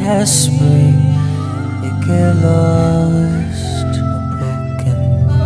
hairspray, you get lost in a broken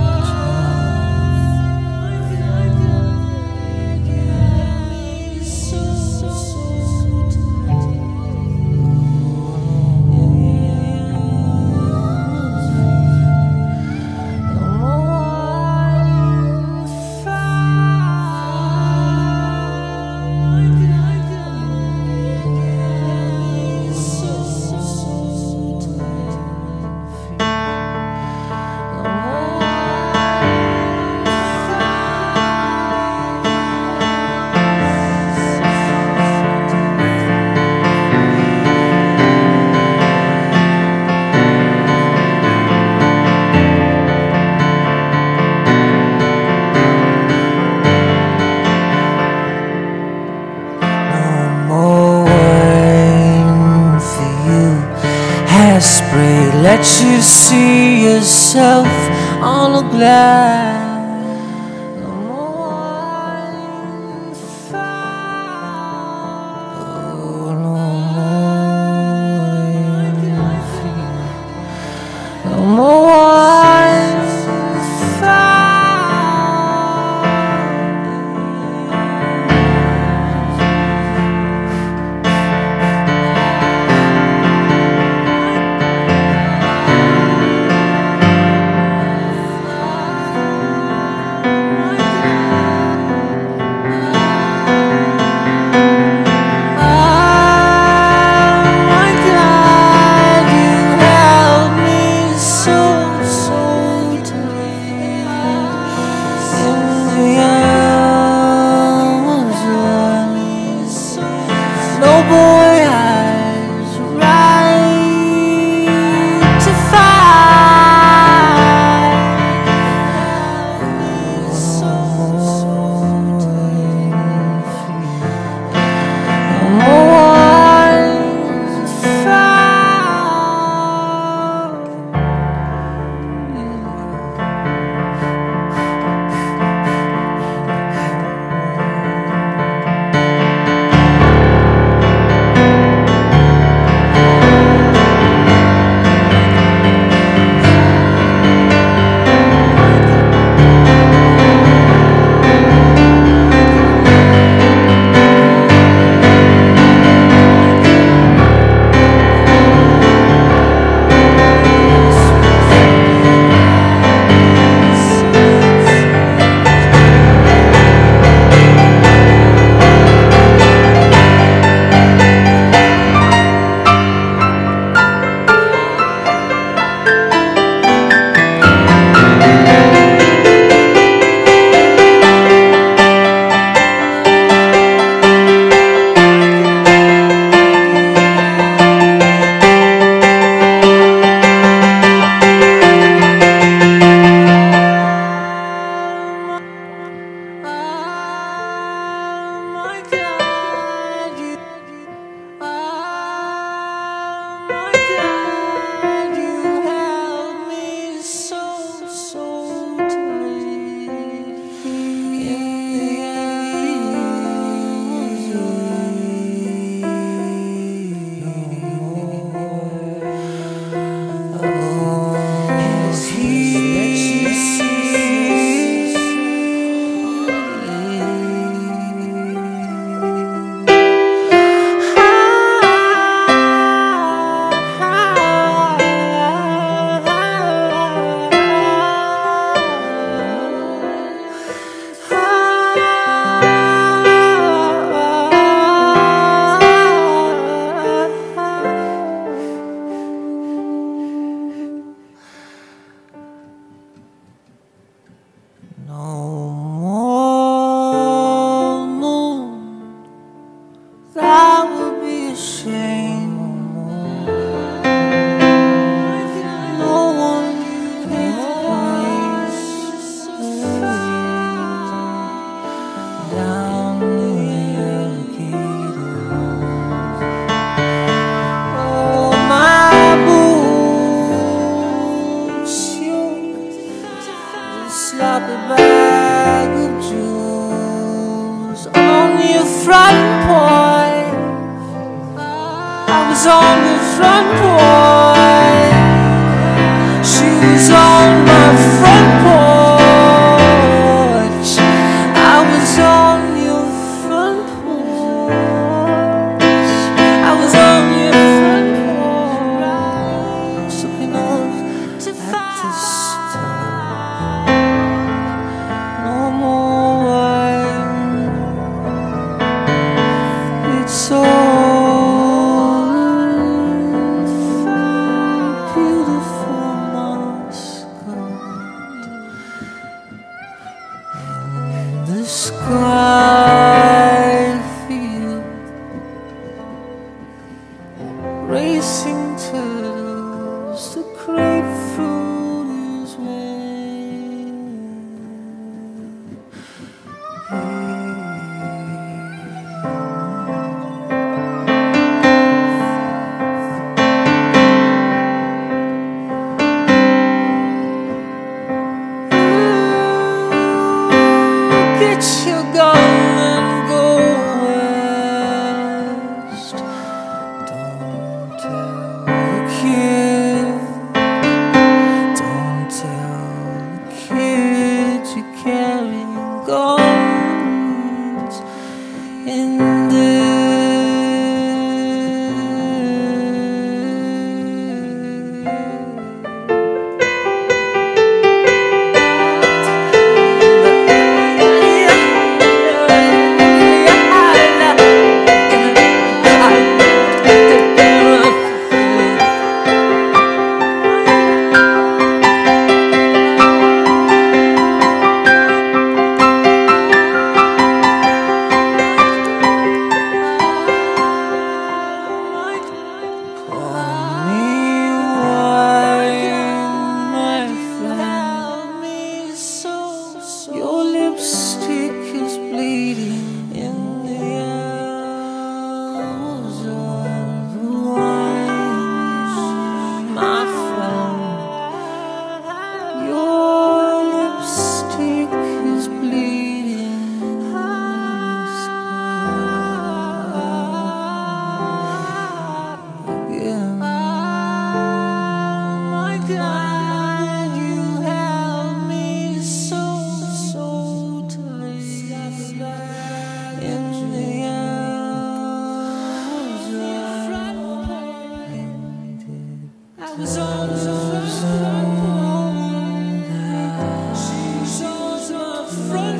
hairspray, let you see yourself on a glass. No more wine fire. Oh, no more fear. No more wine fire. No boy has a right to fight. No more wine fight. was on the front porch. She was on my front porch. I was on your front porch. I was on your front porch, looking off at the stars. No more wine. It's all beautiful mascot in the sky field, racing turtles, the grapefruit is get your gun and go west. Don't tell the kid. Don't tell the kid you're carrying guns in your lipstick is bleeding in the hours of the wine, my friend. Your lipstick is bleeding in the sky again. My God, you held me so tight in the hours I was on the front porch. She was on the front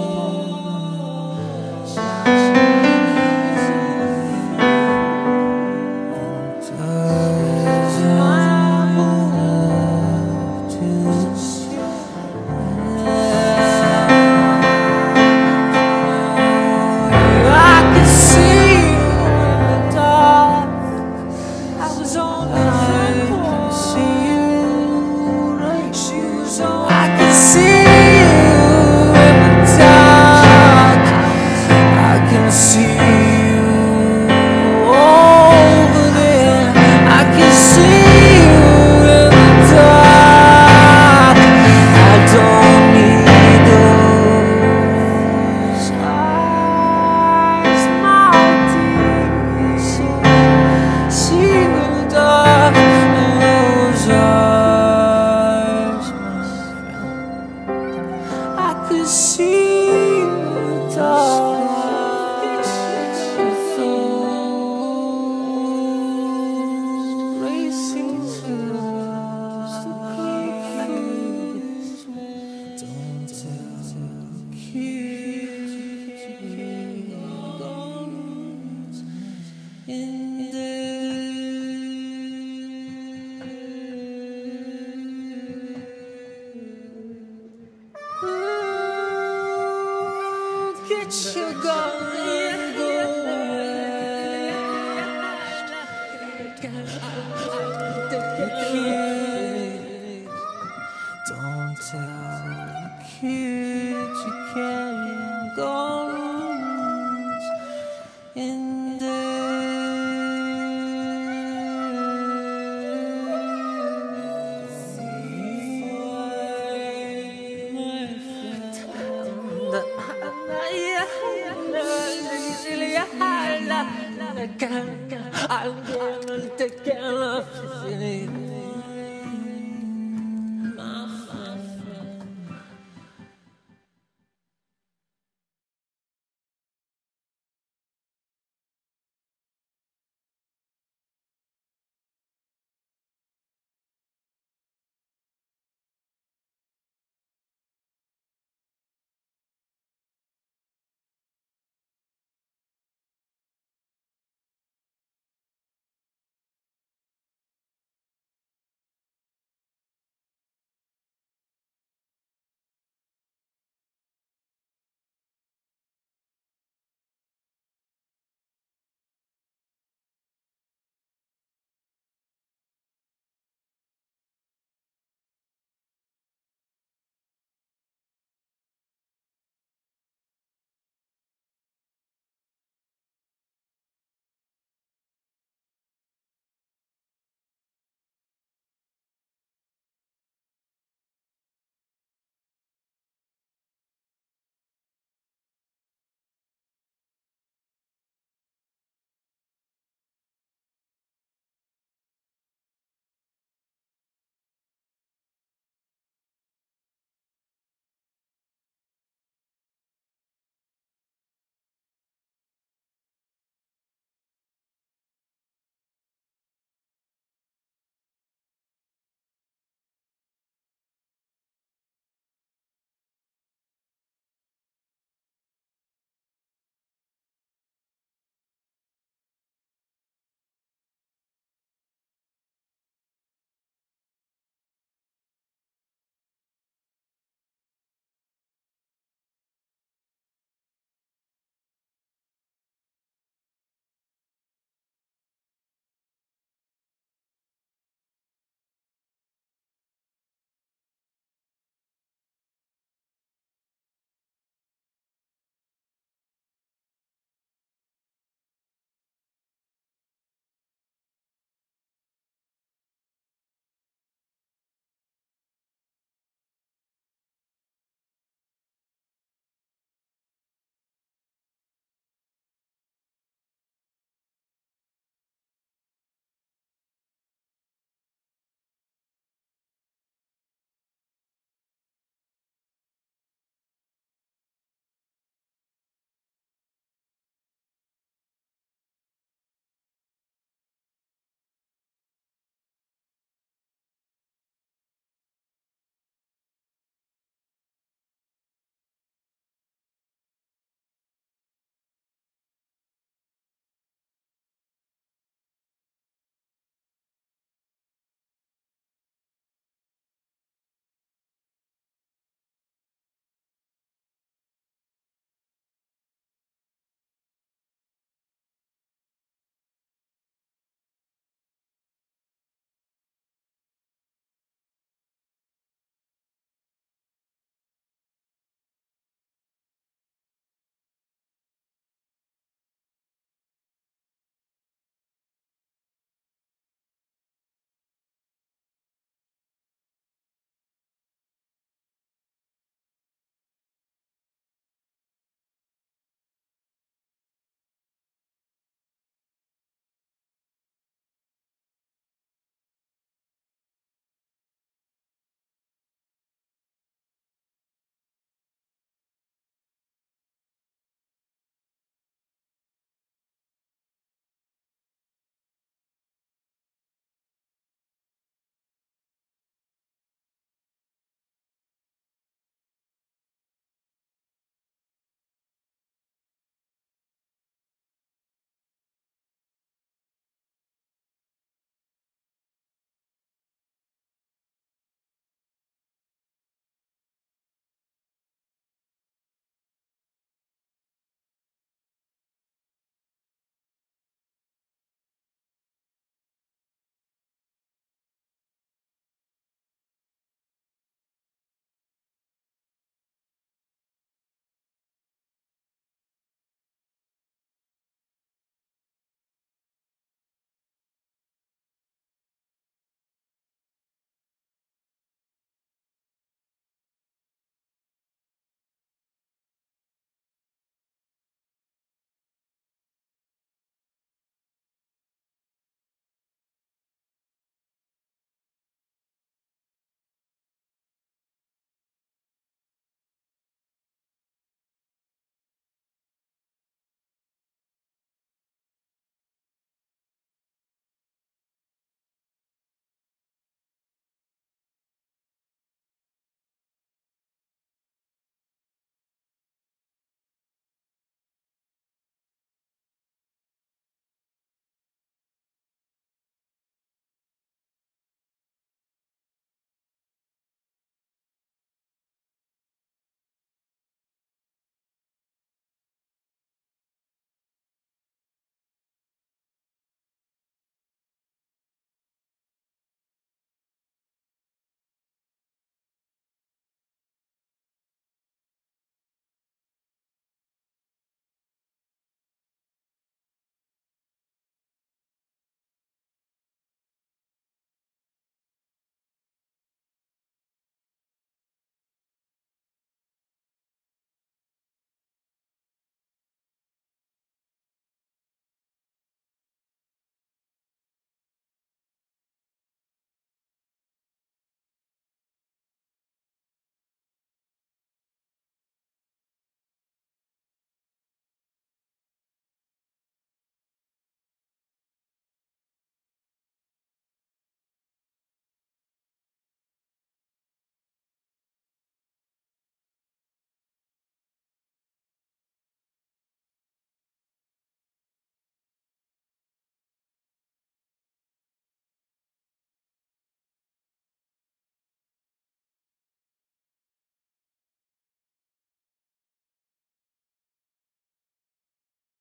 porch. I could see you in the dark. I was on the front porch. She was on. I could see you in the dark. I can see you over there. I can see you in the dark. I don't need those eyes, my dear. See in the dark, those eyes, my friend. I could see you in the dark. Racing to the grapefruit. Don't tell the kid you're guns in get your gun and go west. Don't tell the kid you're carrying guns in the I'll get on, take care of you.